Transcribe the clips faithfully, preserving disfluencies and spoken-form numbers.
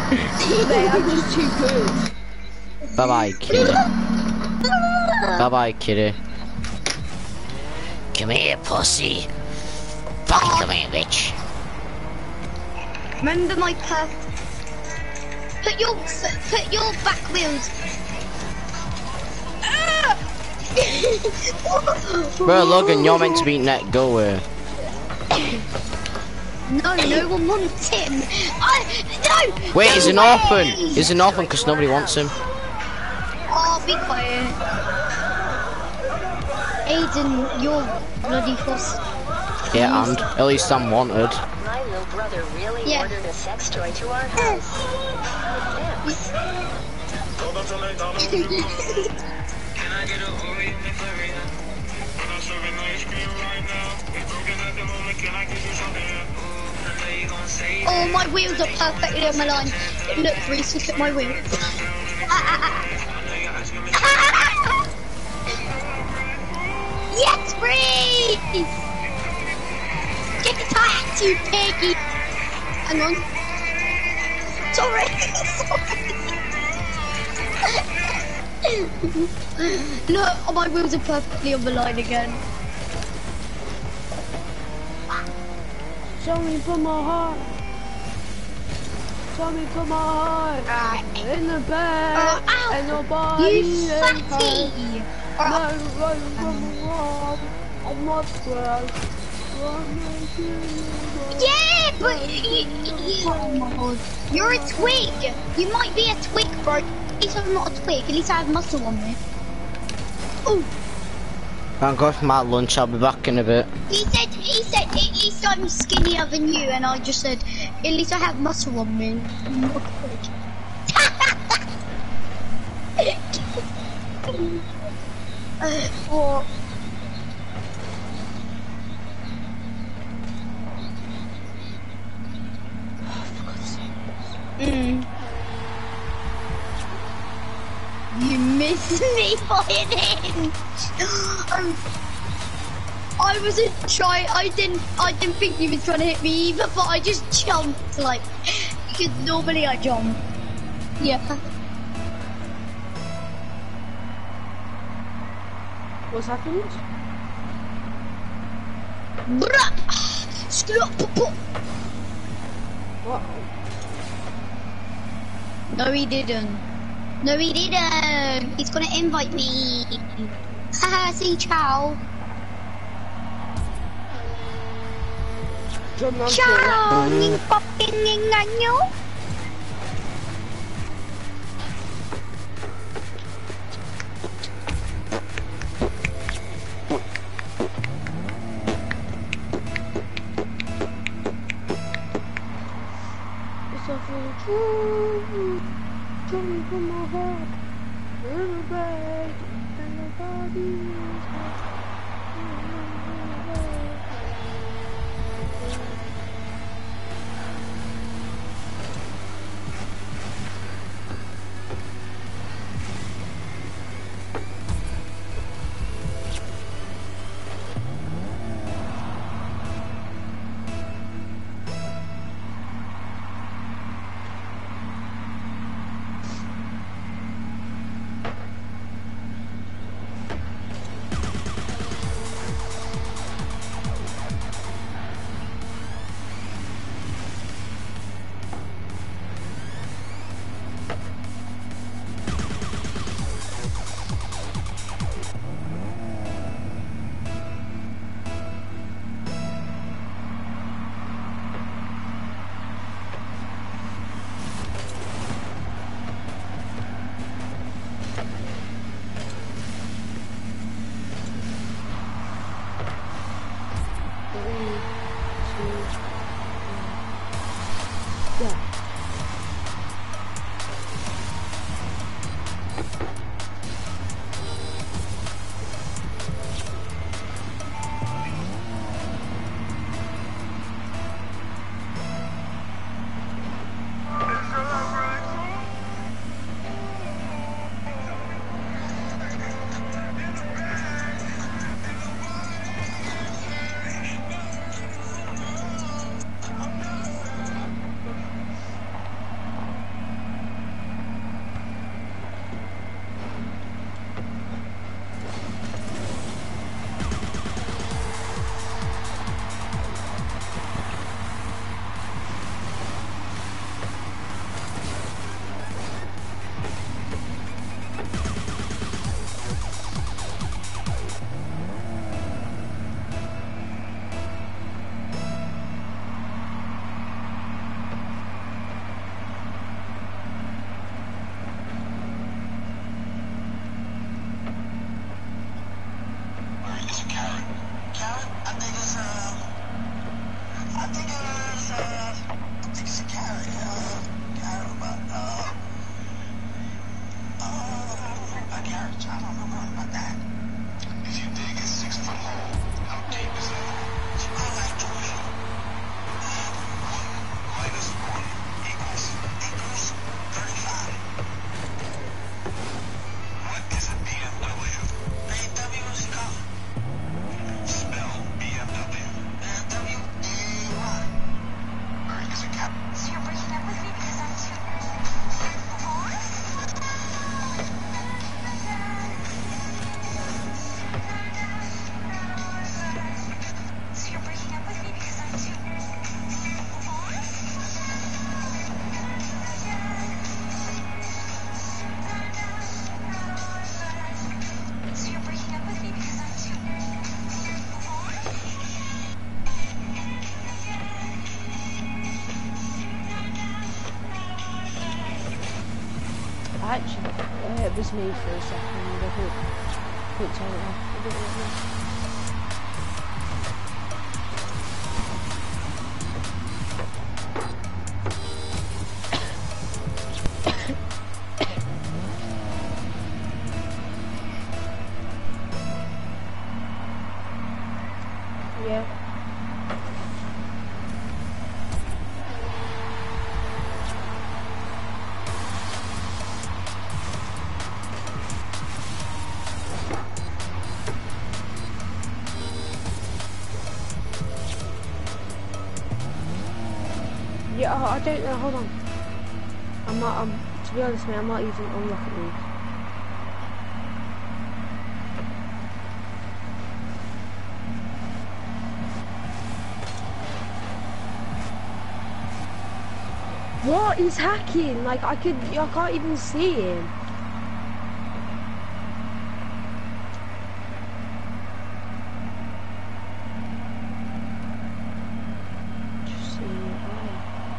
Mate, I'm just too good. Bye bye, kitty. Bye bye, kitty. Come here, pussy. Fucking come here, bitch. Remember my perf. Put your put your back wheels. Bro, Logan, you're meant to be net goer. No, no one wants him. I no. Wait, no he's an way. orphan. He's an orphan because nobody wants him. Oh, be quiet. Aiden, you're bloody fuss. Yeah, and at least I'm wanted. My little brother really Yeah. ordered a sex toy to our house. Thanks. Oh, my wheels are perfectly on my line. Look, Reece, look at my wheels. Yes, Reece! Get the tires, you piggy! Hang on. Sorry, sorry. Look, oh, my wheels are perfectly on the line again. Show me put my heart. Show me put my heart. Right. In the bed. Uh, ow. And nobody You in fatty! No room from the wall. On my breath. Yeah, but you, you, oh my god. You're a twig. You might be a twig, bro. At least I'm not a twig. At least I have muscle on me. Oh, I'll go for my lunch. I'll be back in a bit. he said, he said, at least I'm skinnier than you, and I just said, at least I have muscle on me. I'm not a twig. uh, oh. Mm. You missed me by an inch. um, I wasn't trying. I didn't. I didn't think you was trying to hit me either. But I just jumped like because normally I jump. Yeah. What's happened? Bruh. Screw up. What? No, he didn't. No, he didn't. He's gonna invite me. Haha, see, ciao. Ciao, ning popping ning anyo. Show me from my heart, in the bed, and nobody is actually, uh, it was me for a second. I couldn't, couldn't turn it off. I don't know what it was. Yeah. Yeah, I I don't know, hold on. I might, um, to be honest, mate, I might even unlock it these. What? He's hacking? Like, I could, I can't even see him. Just see it, right.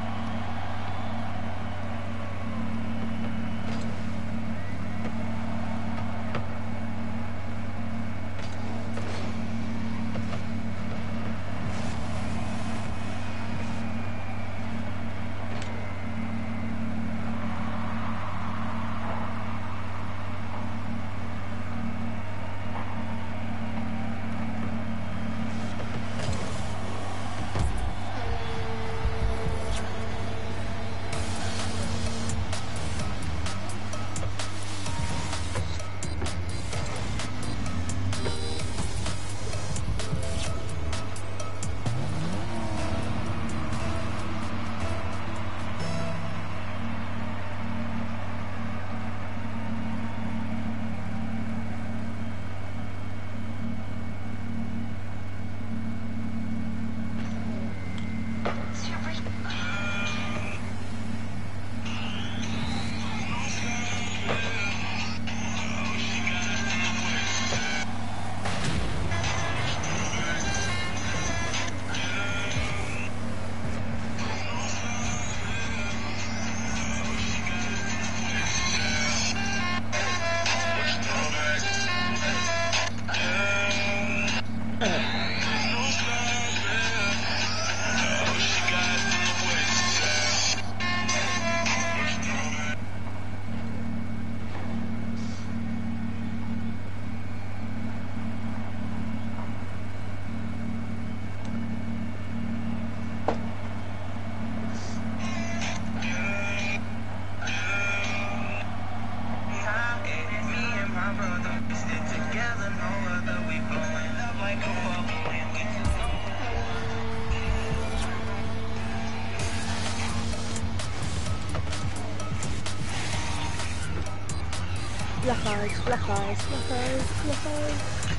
Black eyes, black eyes, black eyes, black eyes.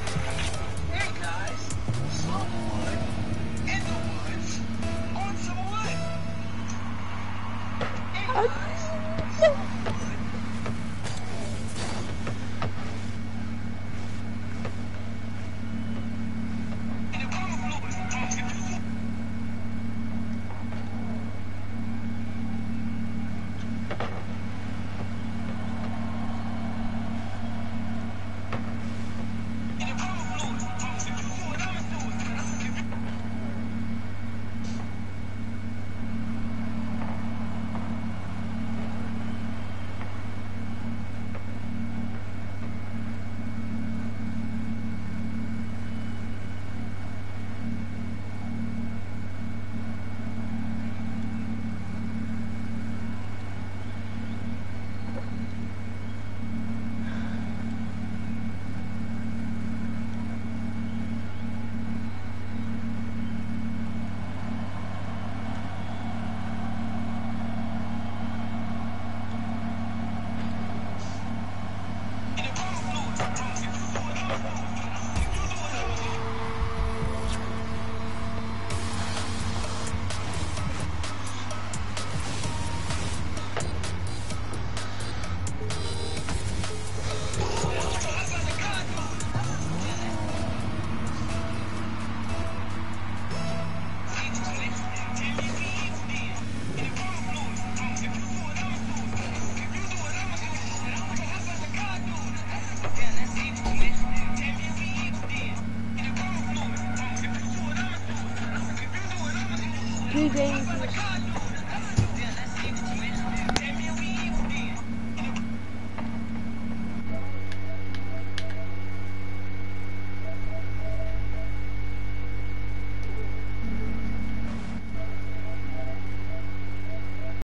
Hey guys, someone in the woods on some wood. Hey guys, someone. games